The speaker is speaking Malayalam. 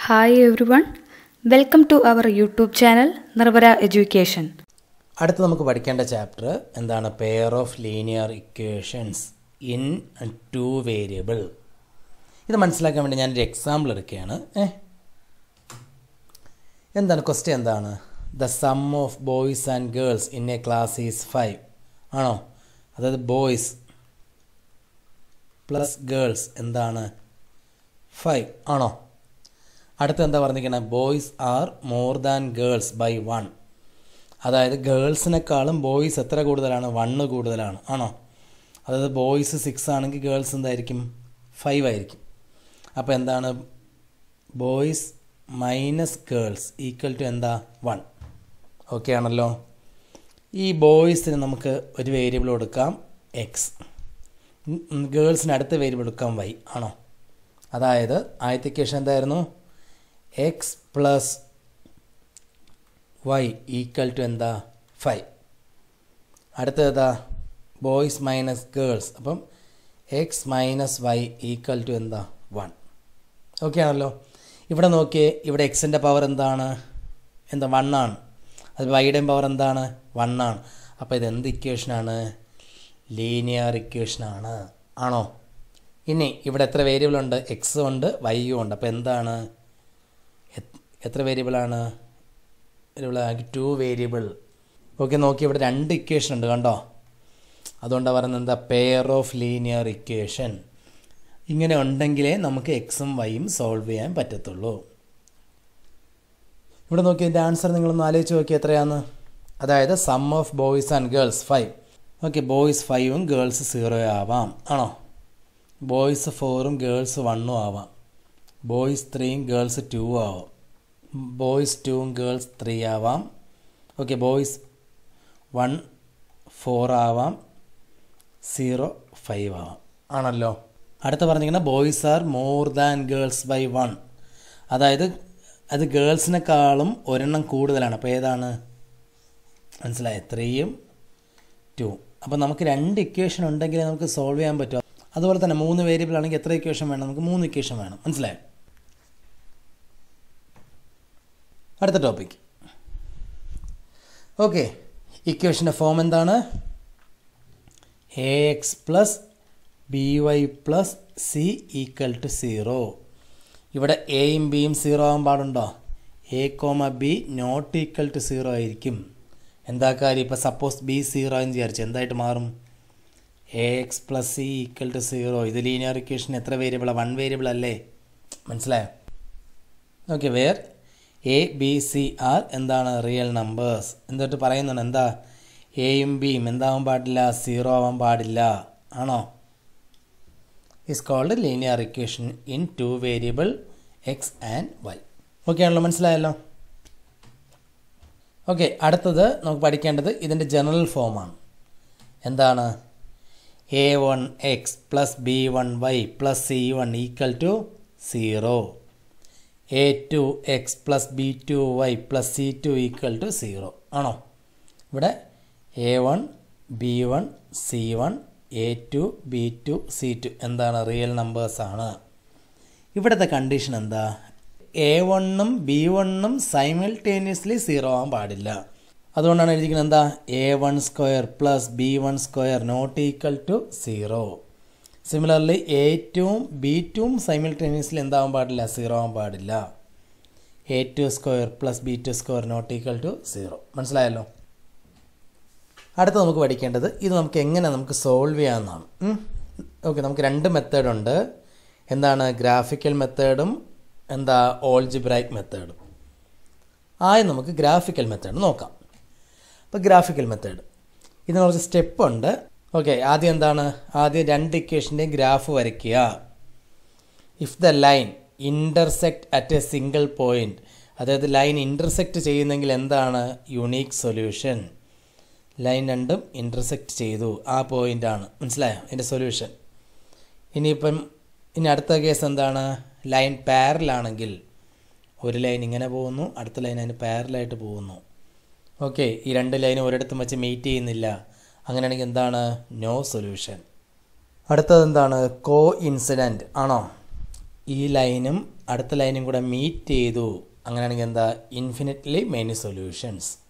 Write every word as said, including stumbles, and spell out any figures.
Hi everyone, welcome to our YouTube channel Nrvara Education. അടുത്ത നമുക്ക് പഠിക്കേണ്ട ചാപ്റ്റർ എന്താണ് pair of linear equations in two variable. ഇത് മനസ്സിലാക്കാൻ വേണ്ടി ഞാനൊരു എക്സാമ്പിൾ എടുക്കുകയാണ്. ഏ എന്താണ് ക്വസ്റ്റ്യൻ എന്താണ്? The sum of boys and girls in a class is five ആണോ? അതായത് ബോയ്സ് പ്ലസ് ഗേൾസ് എന്താണ് ഫൈവ് ആണോ? അടുത്ത എന്താ പറഞ്ഞിരിക്കുന്നത്? Boys are more than girls by one. അതായത് ഗേൾസിനേക്കാളും ബോയ്സ് എത്ര കൂടുതലാണ്? വണ്ണ് കൂടുതലാണ് ആണോ? അതായത് ബോയ്സ് സിക്സ് ആണെങ്കിൽ ഗേൾസ് എന്തായിരിക്കും? ഫൈവ് ആയിരിക്കും. അപ്പോൾ എന്താണ് boys minus girls equal to എന്താ? വൺ. ഓക്കെ ആണല്ലോ. ഈ ബോയ്സിന് നമുക്ക് ഒരു വേരിയബിൾ കൊടുക്കാം എക്സ്, ഗേൾസിന് അടുത്ത വേരിയബിൾ കൊടുക്കാം വൈ ആണോ? അതായത് ആദ്യത്തെ ഇക്വേഷൻ എന്തായിരുന്നു? X plus y equal to എന്താ? ഫൈവ്. അടുത്തതാ ബോയ്സ് മൈനസ് ഗേൾസ്, അപ്പം x minus y equal to എന്താ? വൺ. ഓക്കെ ആണല്ലോ. ഇവിടെ നോക്കിയേ, ഇവിടെ എക്സിൻ്റെ പവർ എന്താണ്? എന്താ? വൺ ആണ്. അത് വൈയുടെയും പവർ എന്താണ്? വൺ ആണ്. അപ്പോൾ ഇത് എന്ത് ഇക്വേഷനാണ്? ലീനിയർ ഇക്വേഷനാണ് ആണോ? ഇനി ഇവിടെ എത്ര വേരിയബിൾ ഉണ്ട്? എക്സും ഉണ്ട് വൈയും ഉണ്ട്. അപ്പോൾ എന്താണ്? എത്ര വേരിയബിളാണ്? To variable. ഓക്കെ, നോക്കി ഇവിടെ രണ്ട് ഇക്വേഷൻ ഉണ്ട് കണ്ടോ? അതുകൊണ്ടാണ് പറയുന്നത് എന്താ? Pair of linear equation. ഇങ്ങനെ ഉണ്ടെങ്കിലേ നമുക്ക് എക്സും വൈയും സോൾവ് ചെയ്യാൻ പറ്റത്തുള്ളൂ. ഇവിടെ നോക്കി ഇതിൻ്റെ ആൻസർ നിങ്ങളൊന്ന് ആലോചിച്ച് നോക്കി എത്രയാന്ന്. അതായത് sum of boys and girls five. Okay, boys ഫൈവും ഗേൾസ് സീറോ ആവാം ആണോ? ബോയ്സ് ഫോറും ഗേൾസ് വണ്ണും ആവാം. ബോയ്സ് ത്രീയും ഗേൾസ് ടു ആവാം. ബോയ്സ് ടൂവും ഗേൾസ് ത്രീ ആവാം. ഓക്കെ, ബോയ്സ് വൺ ഫോർ ആവാം. സീറോ ഫൈവ് ആവാം ആണല്ലോ. അടുത്ത പറഞ്ഞിരിക്കുന്നത് boys are more than girls by one. അതായത് അത് ഗേൾസിനേക്കാളും ഒരെണ്ണം കൂടുതലാണ്. അപ്പോൾ ഏതാണ്? മനസ്സിലായി? ത്രീയും ടു. അപ്പോൾ നമുക്ക് രണ്ട് ഇക്വേഷൻ ഉണ്ടെങ്കിലേ നമുക്ക് സോൾവ് ചെയ്യാൻ പറ്റും. അതുപോലെ തന്നെ മൂന്ന് വേരിയബിൾ ആണെങ്കിൽ എത്ര ഇക്വേഷൻ വേണം? നമുക്ക് മൂന്ന് ഇക്വേഷൻ വേണം. മനസ്സിലായോ? അടുത്ത ടോപ്പിക്. ഓക്കെ, ഇക്വേഷൻ്റെ ഫോം എന്താണ്? A x plus b y plus c equal to zero. ഇവിടെ എയും ബിയും സീറോ ആകാൻ പാടുണ്ടോ? A comma b not equal to zero ആയിരിക്കും. എന്താ കാര്യം? ഇപ്പോൾ സപ്പോസ് ബി സീറോ എന്ന് വിചാരിച്ചു, എന്തായിട്ട് മാറും? A x plus c equal to zero. ഇത് ലീനിയർ ഇക്വേഷൻ എത്ര വേരിയബിളാണ്? വൺ വേരിയബിൾ അല്ലേ? മനസ്സിലായോ? Okay, where a b c are എന്താണ്? Real numbers. എന്നിട്ട് പറയുന്നുണ്ട് എന്താ? എയും ബിയും എന്താവാൻ പാടില്ല? സീറോ ആവാൻ പാടില്ല ആണോ? Is called linear equation in two variable x and y. Okay ആണല്ലോ, മനസ്സിലായല്ലോ. ഓക്കെ, അടുത്തത് നമുക്ക് പഠിക്കേണ്ടത് ഇതിൻ്റെ ജനറൽ ഫോമാണ്. എന്താണ്? A one x plus b one y plus c one equal to zero. A two x plus b two y plus c two equal to zero ആണോ? ഇവിടെ a one b one c one a two b two c two എന്താണ്? റിയൽ നമ്പേഴ്സാണ്. ഇവിടുത്തെ കണ്ടീഷൻ എന്താ? എ വണ്ണും ബി വണ്ണും സൈമിൾട്ടേനിയസ്ലി സീറോ ആവാൻ പാടില്ല. അതുകൊണ്ടാണ് എഴുതിക്കുന്നത് എന്താ? A one square plus b one square not equal to zero. Similarly a ടുവും ബി ടുവും സൈമിൾട്ടേനിയസ്ലി എന്താവാൻ പാടില്ല? സീറോ ആവാൻ പാടില്ല. A two square plus b two square not equal to zero. മനസ്സിലായല്ലോ. അടുത്ത നമുക്ക് പഠിക്കേണ്ടത് ഇത് നമുക്ക് എങ്ങനെ നമുക്ക് സോൾവ് ചെയ്യാമെന്നാണ്. ഓക്കെ, നമുക്ക് രണ്ട് മെത്തേഡുണ്ട്. എന്താണ്? ഗ്രാഫിക്കൽ മെത്തേഡും എന്താ ഓൾജിബ്രൈക് മെത്തേഡും. ആദ്യം നമുക്ക് ഗ്രാഫിക്കൽ മെത്തേഡ് നോക്കാം. അപ്പോൾ ഗ്രാഫിക്കൽ മെത്തേഡ് ഇതിന് കുറച്ച് സ്റ്റെപ്പ് ഉണ്ട്. ഓക്കെ, ആദ്യം എന്താണ്? ആദ്യം രണ്ട് ഇക്വേഷൻ്റെയും ഗ്രാഫ് വരയ്ക്കുക. If the line intersect at a single point, അതായത് ലൈൻ ഇൻ്റർസെക്റ്റ് ചെയ്യുന്നെങ്കിൽ എന്താണ്? Unique solution. ലൈൻ രണ്ടും ഇൻ്റർസെക്റ്റ് ചെയ്തു, ആ പോയിൻ്റാണ്. മനസ്സിലായോ? ഇതിൻ്റെ സൊല്യൂഷൻ. ഇനിയിപ്പം ഇനി അടുത്ത കേസ് എന്താണ്? ലൈൻ പാരലാണെങ്കിൽ ഒരു ലൈൻ ഇങ്ങനെ പോകുന്നു, അടുത്ത ലൈൻ അതിന് പാരലായിട്ട് പോകുന്നു. ഓക്കെ, ഈ രണ്ട് ലൈനും ഒരിടത്തും വെച്ച് മീറ്റ് ചെയ്യുന്നില്ല. അങ്ങനെയാണെങ്കിൽ എന്താണ്? No solution. അടുത്തത് എന്താണ്? കോ ഇൻസിഡൻറ്റ് ആണോ? ഈ ലൈനും അടുത്ത ലൈനും കൂടെ മീറ്റ് ചെയ്തു അങ്ങനെയാണെങ്കിൽ എന്താ ഇൻഫിനിറ്റ്ലി മെനി സൊല്യൂഷൻസ്.